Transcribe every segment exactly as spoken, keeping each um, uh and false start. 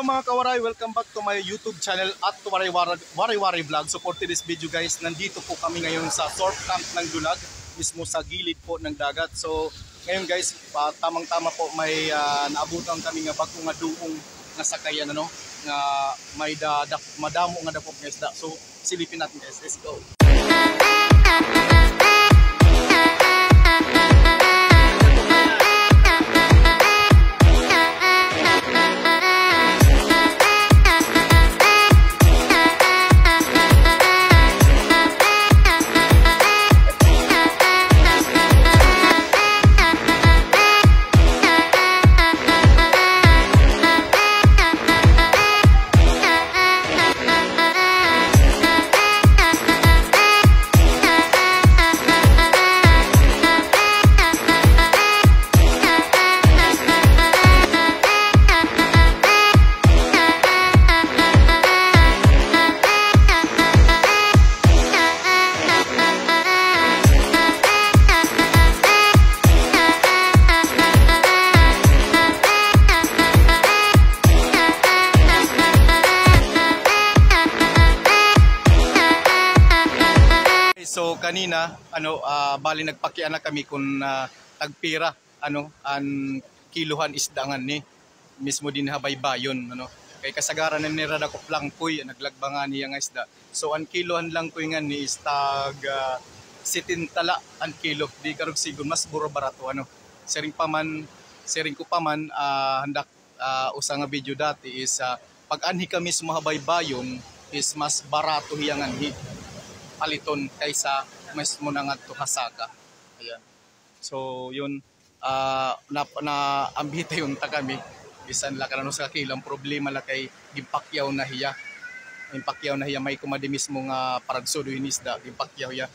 mga kawaray, welcome back to my YouTube channel at Waray Waray Waray Vlog. So for today's video guys, nandito po kami ngayon sa surf camp ng Dulag, mismo sa gilid po ng dagat. So ngayon guys, uh, tamang-tama po may uh, naabutan kami nga bago nga duong nga sakayan, ano, nga may da, da, madamo nga dapop guys da. So silipin natin guys, let's go. So kanina ano uh, bali nagpakian na kami kung uh, tagpira ano an kiluhan isdangan ni mismo din habaybayon ano kay kasagaran na nirada ko plangkoy naglagbangan niya nga isda. So an kiluhan lang ko nga ni is tag uh, sitintala an kilo di karog sigon mas buro barato ano sering paman sering ko paman uh, handak uh, usa nga video dati is uh, pag anhi ka mismo habaybayon is mas barato hiyangan hi paliton kaysa mas mo na nga tuhasaka. Ayan. So yun uh, na, na ambita yun ta kami bisan la kanano sa kilang problema la kay gimpakyaw na hiya. Gimpakyaw na hiya may kumadi mismo nga paragsodo inisda gimpakyaw ya.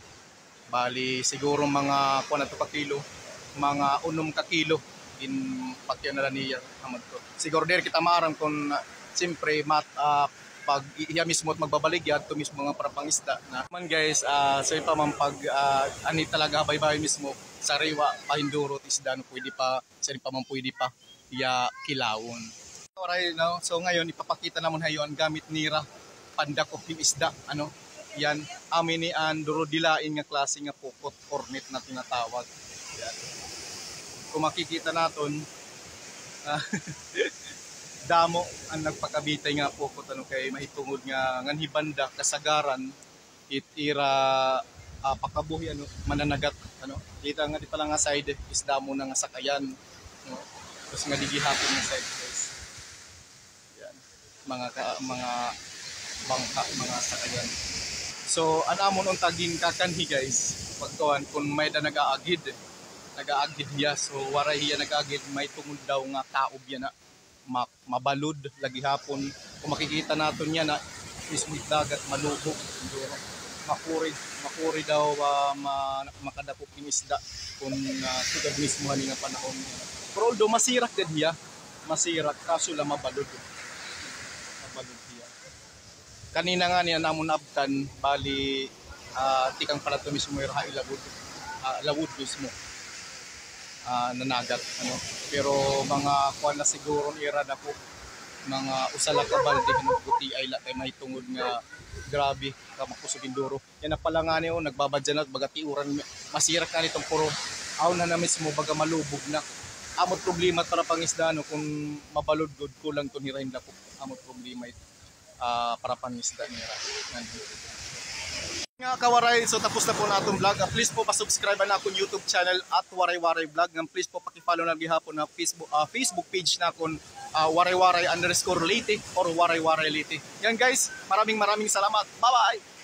Bali siguro mga kuan ato ka kilo, mga unom ka kilo in pakyaw na niya amad ko. Siguro der kita maaram kun uh, siyempre mat uh, pag iya mismo at magbabalik yan to mismo nga para pangisda na man guys uh, so pa man pag uh, ani talaga baybay mismo sariwa pahindurot isda no pwede pa sa pa man pwede pa iya kilawon. Alright now, so ngayon ipapakita namon hayo ang gamit nira pandakop yung isda ano yan amin ni an duro dilain nga klase nga pukot cornet na tinatawag yan. Kung makikita naton uh, damo ang nagpakabitay nga po ko tanong kay mahitungod nga nganhibanda kasagaran itira uh, pakabuhi ano mananagat ano kita nga di pala nga side is damo na nga sakayan no? Tapos nga digihapon nga side guys yan mga ka, mga bangka mga sakayan. So anamon on taging kakanhi guys pagtuan kung may da nagaagid nagaagid hiya so waray hiya nagaagid may tungod daw nga kaob yan na mabalud lagi hapon kung makikita natin yan na mismo dagat malubog makuri makuri daw uh, ma, makadapok yung isda kung uh, tugad mismo haning panahon pero although masirak din hiya masirak kaso lang mabalud mabalud hiya kanina nga niya namon abtan bali uh, tikang pala to mismo yung ilabud uh, lawud mismo Uh, nanagat ano pero mga kuan na siguro ira na po mga usala ka balde no puti ay la kay mahitungod nga grabe ka makusugin duro yan na pala nga niyo nagbabadyan at bagati uran masira ka nitong puro aw na na mismo baga malubog na amot problema para pangisda no kung mabalod good kulang to hirain la po amot problema uh, para pangisda nira nga kawaray, so tapos na po na atong vlog. Uh, please po pa-subscribe na akong YouTube channel at Waray Waray Vlog. And please po paki-follow na gihapon na Facebook uh, Facebook page na akong uh, Waray Waray underscore Liti or Waray Waray Liti. Yan guys, maraming maraming salamat. Bye-bye!